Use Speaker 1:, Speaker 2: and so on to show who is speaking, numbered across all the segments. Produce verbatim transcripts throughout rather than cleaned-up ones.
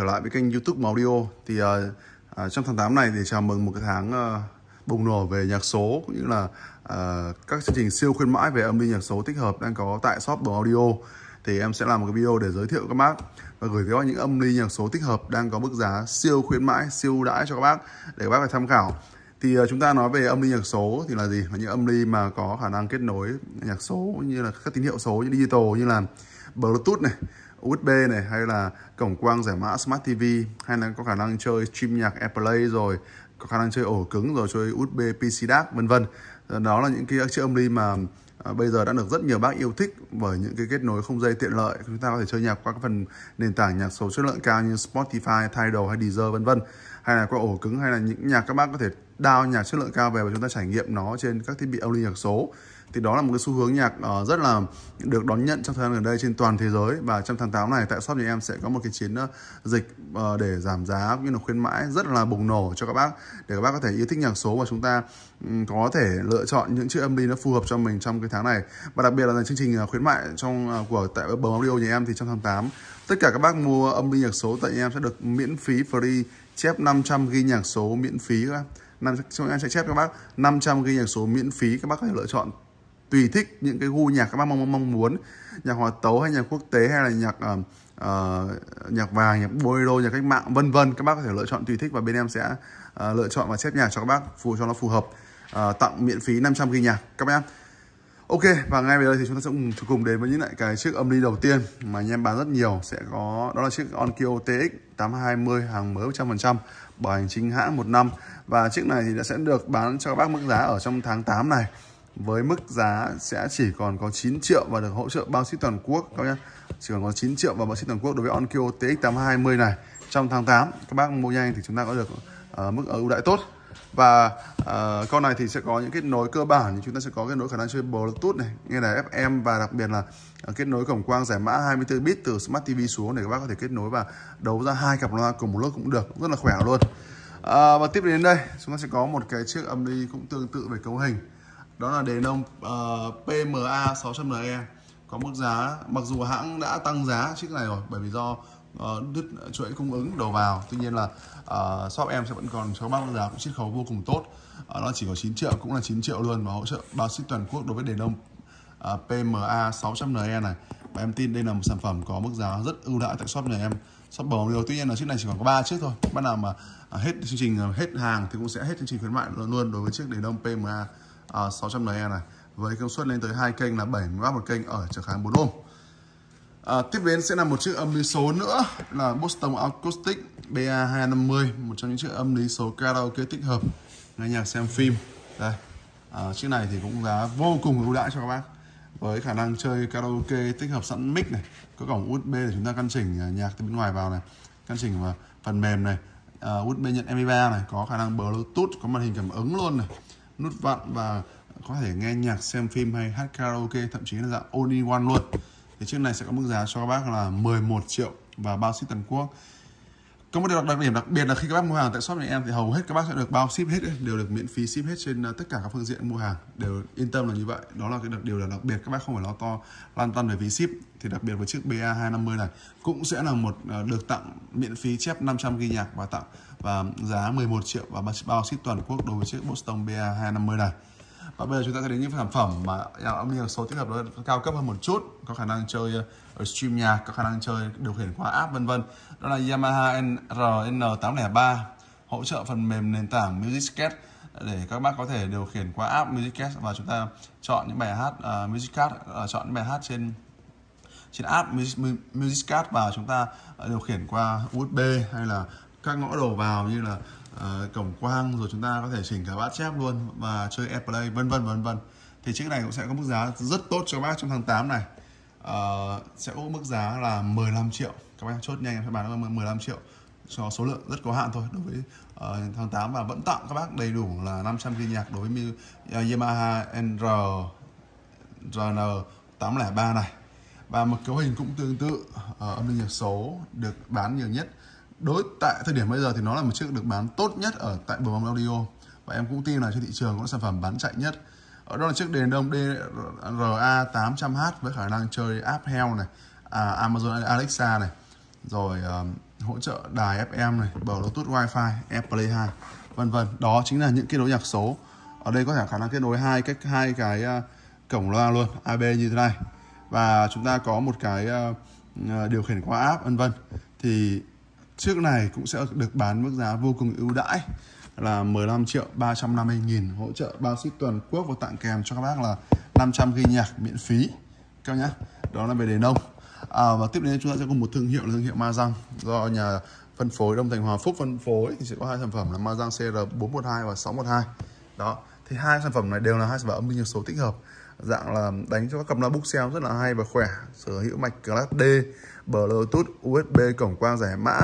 Speaker 1: lại với kênh YouTube Màu Audio. Thì uh, uh, trong tháng tám này thì chào mừng một cái tháng uh, bùng nổ về nhạc số, cũng như là uh, các chương trình siêu khuyến mãi về âm ly nhạc số tích hợp đang có tại shop Màu Audio. Thì em sẽ làm một cái video để giới thiệu các bác và gửi tới các bác những âm ly nhạc số tích hợp đang có mức giá siêu khuyến mãi, siêu ưu đãi cho các bác để các bác phải tham khảo. Thì uh, chúng ta nói về âm ly nhạc số thì là gì? Là những âm ly mà có khả năng kết nối nhạc số, như là các tín hiệu số như digital, như là Bluetooth này, u ét bê này, hay là cổng quang giải mã Smart ti vi, hay là có khả năng chơi stream nhạc AirPlay, rồi có khả năng chơi ổ cứng, rồi chơi u ét bê pê xê đê a xê, vân vân. Đó là những cái chiếc âm ly mà à, bây giờ đã được rất nhiều bác yêu thích bởi những cái kết nối không dây tiện lợi. Chúng ta có thể chơi nhạc qua các phần nền tảng nhạc số chất lượng cao như Spotify, Tidal hay Deezer, vân vân, hay là qua ổ cứng, hay là những nhạc các bác có thể download nhạc chất lượng cao về và chúng ta trải nghiệm nó trên các thiết bị âm ly nhạc số. Thì đó là một cái xu hướng nhạc uh, rất là được đón nhận trong thời gian gần đây trên toàn thế giới. Và trong tháng tám này tại shop nhà em sẽ có một cái chiến uh, dịch uh, để giảm giá cũng như là khuyến mãi rất là bùng nổ cho các bác, để các bác có thể yêu thích nhạc số và chúng ta um, có thể lựa chọn những chiếc âm ly nó phù hợp cho mình trong cái tháng này. Và đặc biệt là chương trình uh, khuyến mại trong uh, của tại Bờ Audio nhà em thì trong tháng tám tất cả các bác mua âm ly nhạc số tại nhà em sẽ được miễn phí free chép năm trăm gi-ga-bai nhạc số miễn phí. Năm chúng em sẽ chép các bác năm trăm gi-ga-bai nhạc số miễn phí, các bác có thể lựa chọn tùy thích những cái gu nhạc các bác mong mong muốn, nhạc hòa tấu hay nhạc quốc tế, hay là nhạc uh, uh, nhạc vàng, nhạc bolero, nhạc cách mạng, vân vân. Các bác có thể lựa chọn tùy thích và bên em sẽ uh, lựa chọn và chép nhạc cho các bác phù cho nó phù hợp, uh, tặng miễn phí năm trăm gi-ga-bai nhạc các bác em. Ok, và ngay bây giờ thì chúng ta sẽ cùng, cùng đến với những lại cái chiếc âm ly đầu tiên mà anh em bán rất nhiều, sẽ có đó là chiếc Onkyo tê ích tám hai mươi, hàng mới một trăm phần trăm, bảo hành chính hãng một năm. Và chiếc này thì đã sẽ được bán cho các bác mức giá ở trong tháng tám này với mức giá sẽ chỉ còn có chín triệu và được hỗ trợ bao ship toàn quốc các bác nhé. Chỉ còn có chín triệu và bao ship toàn quốc đối với Onkyo tê ích tám hai mươi này trong tháng tám. Các bác mua nhanh thì chúng ta có được uh, mức ưu đãi tốt. Và uh, con này thì sẽ có những kết nối cơ bản, thì chúng ta sẽ có kết nối khả năng chơi Bluetooth này, nghe đài ép em, và đặc biệt là uh, kết nối cổng quang giải mã hai mươi tư bit từ Smart ti vi xuống để các bác có thể kết nối và đấu ra hai cặp loa cùng một lúc cũng được, rất là khỏe luôn. Uh, và tiếp đến đây chúng ta sẽ có một cái chiếc âm ly cũng tương tự về cấu hình, đó là đèn ông uh, pê em a sáu trăm en e, có mức giá mặc dù hãng đã tăng giá chiếc này rồi bởi vì do uh, đứt chuỗi cung ứng đầu vào. Tuy nhiên là uh, shop em sẽ vẫn còn cho bác mức giá cũng chiết khấu vô cùng tốt, uh, nó chỉ có chín triệu, cũng là chín triệu luôn, và hỗ trợ bao ship toàn quốc đối với đèn ông uh, pê em a sáu trăm en e này. Và em tin đây là một sản phẩm có mức giá rất ưu đãi tại shop nhà em, shop Bờ Audio. Tuy nhiên là chiếc này chỉ còn có ba chiếc thôi, bắt nào mà uh, hết chương trình uh, hết hàng thì cũng sẽ hết chương trình khuyến mại luôn đối với chiếc đèn ông pê em a Uh, sáu trăm en e này, với công suất lên tới hai kênh là bảy mươi oát một kênh ở trở kháng bốn ôm. Uh, tiếp đến sẽ là một chiếc âm ly số nữa là Boston Acoustic bê a hai năm mươi, một trong những chiếc âm ly số karaoke tích hợp nghe nhạc xem phim. Đây, uh, chiếc này thì cũng giá vô cùng ưu đãi cho các bác, với khả năng chơi karaoke tích hợp sẵn mic này, có cổng u ét bê để chúng ta căn chỉnh nhạc từ bên ngoài vào này, căn chỉnh vào phần mềm này, uh, u ét bê nhận em pê ba này, có khả năng Bluetooth, có màn hình cảm ứng luôn này, nút vặn, và có thể nghe nhạc, xem phim hay hát karaoke, thậm chí là dạng all in one luôn. Thì chiếc này sẽ có mức giá cho các bác là mười một triệu và bao ship toàn quốc. Có một điều đặc điểm đặc biệt là khi các bác mua hàng tại shop nhà em thì hầu hết các bác sẽ được bao ship hết, đều được miễn phí ship hết trên tất cả các phương diện mua hàng, đều yên tâm là như vậy. Đó là cái đặc điều là đặc biệt, các bác không phải lo to lan tăn về phí ship. Thì đặc biệt với chiếc bê a hai năm mươi này cũng sẽ là một được tặng miễn phí chép năm trăm gi-ga-bai nhạc và tặng và giá mười một triệu và bao ship toàn quốc đối với chiếc Boston bê a hai năm mươi này. Và bây giờ chúng ta sẽ đến những sản phẩm mà âm ly nhạc số tích hợp nó cao cấp hơn một chút, có khả năng chơi uh, stream nhạc, có khả năng chơi điều khiển qua app, vân vân. Đó là Yamaha R N tám không ba, hỗ trợ phần mềm nền tảng MusicCat để các bác có thể điều khiển qua app MusicCat, và chúng ta chọn những bài hát uh, MusicCat, uh, chọn những bài hát trên trên app MusicCat và chúng ta uh, điều khiển qua u ét bê hay là các ngõ đầu vào như là Uh, cổng quang, rồi chúng ta có thể chỉnh cả bát chép luôn và chơi AirPlay, vân vân vân vân. Thì chiếc này cũng sẽ có mức giá rất tốt cho bác trong tháng tám này, uh, sẽ có mức giá là mười lăm triệu. Các bác chốt nhanh sẽ bán là mười lăm triệu cho số lượng rất có hạn thôi đối với uh, tháng tám, và vẫn tặng các bác đầy đủ là năm trăm gi-ga-bai nhạc đối với uh, Yamaha R N tám không ba này. Và một cấu hình cũng tương tự, uh, âm ly nhạc số được bán nhiều nhất đối tại thời điểm bây giờ thì nó là một chiếc được bán tốt nhất ở tại Bờ Audio, và em cũng tin là trên thị trường có sản phẩm bán chạy nhất. Ở đó là chiếc đèn đông đê rờ a tám trăm H với khả năng chơi app Health này, à, Amazon Alexa này, rồi uh, hỗ trợ đài ép em này, Bluetooth Wi-Fi, AirPlay hai, vân vân. Đó chính là những kết nối nhạc số. Ở đây có thể khả năng kết nối hai cách hai cái uh, cổng loa luôn, a bê như thế này. Và chúng ta có một cái uh, điều khiển qua app, vân vân. Thì chiếc này cũng sẽ được bán mức giá vô cùng ưu đãi là mười lăm triệu ba trăm năm mươi nghìn, hỗ trợ bao ship toàn quốc và tặng kèm cho các bác là năm trăm ghi nhạc miễn phí các nhá. Đó là về đề nông. À, và tiếp đến chúng ta sẽ có một thương hiệu là thương hiệu Mazang do nhà phân phối Đông Thành Hòa Phúc phân phối, thì sẽ có hai sản phẩm là Mazang xê rờ bốn một hai và sáu một hai. Đó, thì hai sản phẩm này đều là hai sản phẩm âm thanh nhạc số tích hợp, dạng là đánh cho các cặp loa bookshelf rất là hay và khỏe, sở hữu mạch Class D, Bluetooth, u ét bê, cổng quang giải mã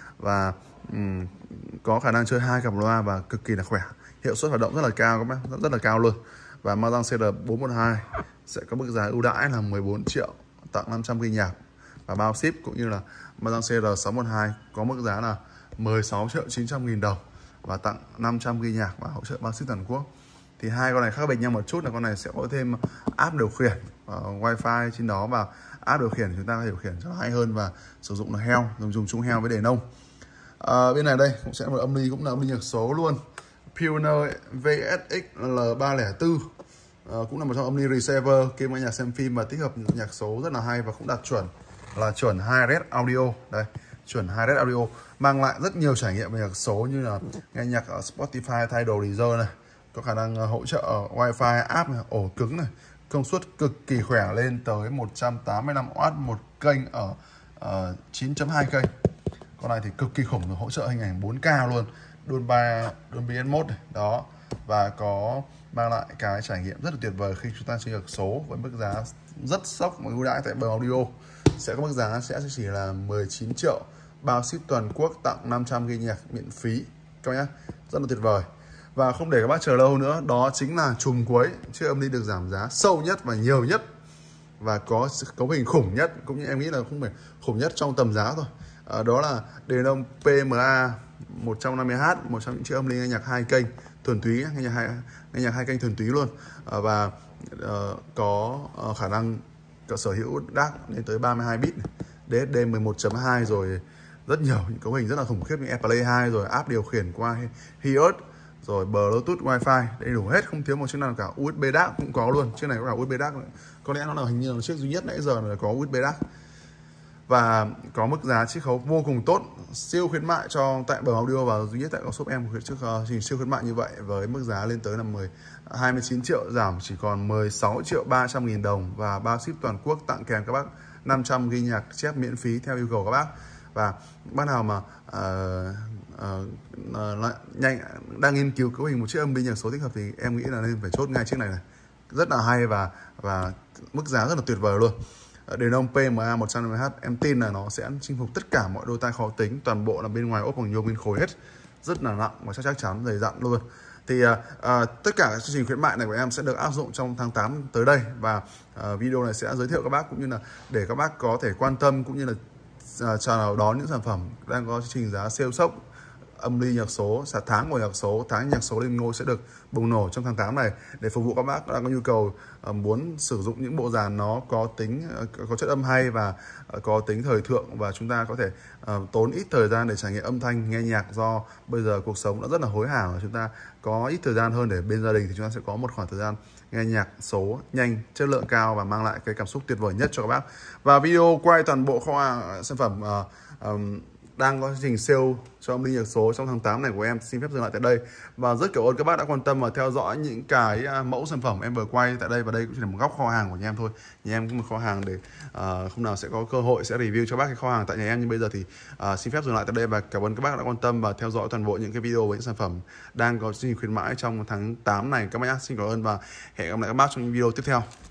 Speaker 1: và um, có khả năng chơi hai cặp loa và cực kỳ là khỏe, hiệu suất hoạt động rất là cao các bác, rất, rất là cao luôn. Và Mazang xê rờ bốn một hai sẽ có mức giá ưu đãi là mười bốn triệu, tặng năm trăm ghi nhạc và bao ship, cũng như là Mazang xê rờ sáu một hai có mức giá là mười sáu triệu chín trăm nghìn đồng và tặng năm trăm ghi nhạc và hỗ trợ bao ship toàn quốc. Thì hai con này khác biệt nhau một chút là con này sẽ có thêm app điều khiển uh, Wi-Fi trên đó, và app điều khiển chúng ta có điều khiển cho hay hơn và sử dụng là heo, dùng dùng chung heo với đề nông. Uh, bên này đây cũng sẽ là một âm ly, cũng là âm ly nhạc số luôn, Pioneer vê ét ích L ba không bốn. Uh, cũng là một trong âm ly receiver kiếm nghe nhạc xem phim và tích hợp nhạc số rất là hay, và cũng đạt chuẩn là chuẩn Hi-Res Audio. Đây, chuẩn Hi-Res Audio mang lại rất nhiều trải nghiệm về nhạc số, như là nghe nhạc ở Spotify, Tidal, Deezer này, có khả năng hỗ trợ Wi-Fi, app này, ổ cứng này, công suất cực kỳ khỏe lên tới một trăm tám mươi lăm oát một kênh ở uh, chín chấm hai kênh. Con này thì cực kỳ khủng, hỗ trợ hình ảnh bốn K luôn, Dolby Dolby Atmos này, đó, và có mang lại cái trải nghiệm rất là tuyệt vời khi chúng ta chơi nhạc số với mức giá rất sốc và ưu đãi tại Bờ Audio. Sẽ có mức giá sẽ chỉ là mười chín triệu, bao ship toàn quốc, tặng năm trăm ghi nhạc miễn phí các nhá, rất là tuyệt vời. Và không để các bác chờ lâu nữa, đó chính là chùm cuối, chiếc âm ly được giảm giá sâu nhất và nhiều nhất và có cấu hình khủng nhất, cũng như em nghĩ là không phải khủng nhất trong tầm giá thôi. À, đó là đề nông pê em a một trăm năm mươi héc, một trong những chiếc âm ly nghe nhạc hai kênh thuần túy, nghe nhạc hai nghe nhạc hai kênh thuần túy luôn. À, và uh, có uh, khả năng sở hữu đê a xê lên tới ba mươi hai bit, đê ét đê mười một chấm hai, rồi rất nhiều những cấu hình rất là khủng khiếp như AirPlay hai, rồi app điều khiển qua Hios, rồi Bluetooth Wi-Fi đầy đủ hết, không thiếu một chiếc nào cả. u ét bê đê a xê cũng có luôn, chiếc này có cả u ét bê đê a xê, có lẽ nó là hình như là chiếc duy nhất nãy giờ là có u ét bê đê a xê. Và có mức giá chiết khấu vô cùng tốt, siêu khuyến mại cho tại Bờ Audio và duy nhất tại có shop em của chiếc uh, trình siêu khuyến mại như vậy, với mức giá lên tới là hai mươi chín triệu, giảm chỉ còn mười sáu triệu ba trăm nghìn đồng và bao ship toàn quốc, tặng kèm các bác năm trăm ghi nhạc chép miễn phí theo yêu cầu các bác. Và bác nào mà uh, uh, uh, nhanh đang nghiên cứu cấu hình một chiếc âm ly nhạc số tích hợp thì em nghĩ là nên phải chốt ngay chiếc này này, rất là hay và và mức giá rất là tuyệt vời luôn. Đề nông pê em a một trăm năm mươi héc em tin là nó sẽ chinh phục tất cả mọi đôi tai khó tính, toàn bộ là bên ngoài ốp bằng nhôm nguyên khối hết, rất là nặng và chắc chắc chắn dày dặn luôn. Thì uh, uh, tất cả các chương trình khuyến mại này của em sẽ được áp dụng trong tháng tám tới đây, và uh, video này sẽ giới thiệu các bác cũng như là để các bác có thể quan tâm cũng như là uh, chào đón những sản phẩm đang có chương trình giá siêu sốc âm ly nhạc số, tháng tháng của nhạc số, tháng nhạc số lên ngôi sẽ được bùng nổ trong tháng tám này, để phục vụ các bác đang có nhu cầu uh, muốn sử dụng những bộ dàn nó có tính uh, có chất âm hay và uh, có tính thời thượng, và chúng ta có thể uh, tốn ít thời gian để trải nghiệm âm thanh nghe nhạc, do bây giờ cuộc sống đã rất là hối hả và chúng ta có ít thời gian hơn để bên gia đình, thì chúng ta sẽ có một khoảng thời gian nghe nhạc số nhanh, chất lượng cao và mang lại cái cảm xúc tuyệt vời nhất cho các bác. Và video quay toàn bộ kho hàng sản phẩm uh, um, đang có chương trình sale cho âm ly nhạc số trong tháng tám này của em xin phép dừng lại tại đây, và rất cảm ơn các bác đã quan tâm và theo dõi những cái mẫu sản phẩm em vừa quay tại đây. Và đây cũng chỉ là một góc kho hàng của nhà em thôi, nhà em có một kho hàng để uh, không nào sẽ có cơ hội sẽ review cho bác cái kho hàng tại nhà em, nhưng bây giờ thì uh, xin phép dừng lại tại đây, và cảm ơn các bác đã quan tâm và theo dõi toàn bộ những cái video với những sản phẩm đang có chương trình khuyến mãi trong tháng tám này các bác nhé. Xin cảm ơn và hẹn gặp lại các bác trong những video tiếp theo.